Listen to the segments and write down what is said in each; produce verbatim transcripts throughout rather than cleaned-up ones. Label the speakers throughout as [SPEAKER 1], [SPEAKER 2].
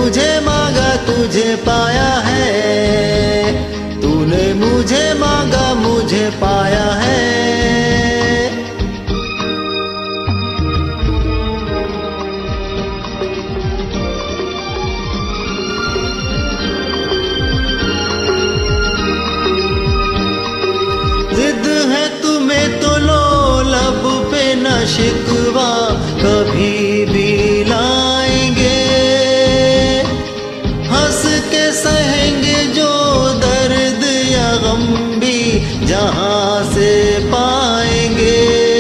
[SPEAKER 1] मुझे मांगा तुझे पाया है, तूने मुझे मांगा मुझे पाया है। जिद है तुम्हें तो लो, लब पे न शिकवा कभी भी लाएंगे, हंस के सहेंगे जो दर्द या गम भी जहां से पाएंगे।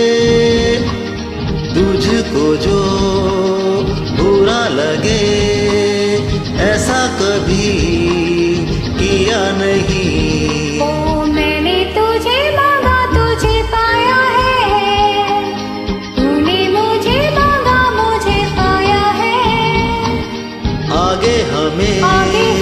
[SPEAKER 1] तुझको जो बुरा लगे ऐसा कभी किया नहीं।
[SPEAKER 2] ओ मैंने तुझे मांगा तुझे पाया है, तूने मुझे मांगा मुझे पाया है।
[SPEAKER 1] आगे हमें
[SPEAKER 2] आगे